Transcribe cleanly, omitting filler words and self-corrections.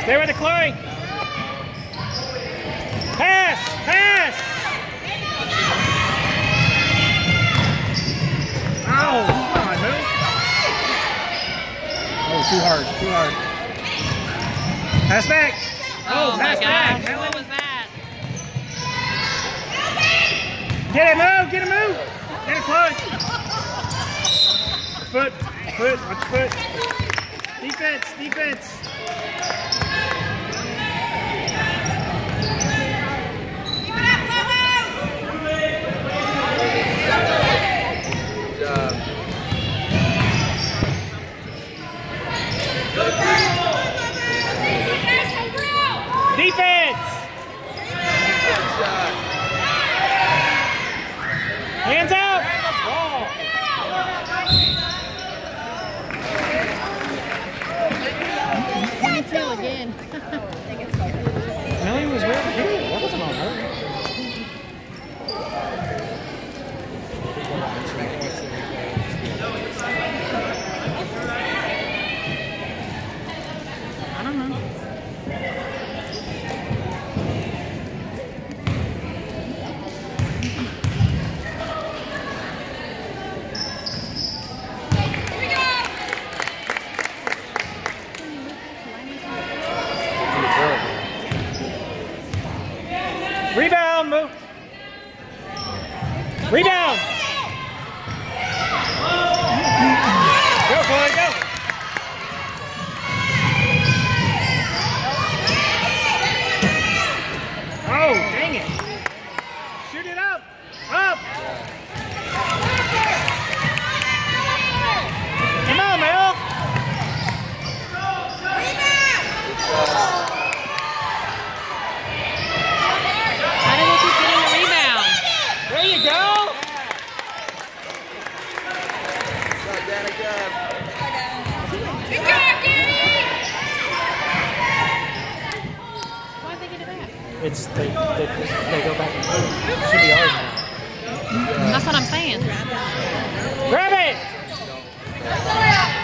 Stay with it, Chloe. Pass! Pass! Ow! Come on, move. Oh, too hard. Too hard. Pass back. Oh, pass my back. gosh. What was that? Get it, move. Get it, move. Get it, Chloe. Foot. Foot. Watch your foot. Defense. Defense. Defense! Hands out! Ball. Me too again. Melanie was weird. That wasn't on her. I don't know. Rebound, move. Rebound. Go, Chloe, go. Oh, dang it. Shoot it up. Up. Come on, Mel. There you go! Good job, Danny! Why'd they get it back? It's they go back and forth. It should be ours now. That's what I'm saying. Grab it!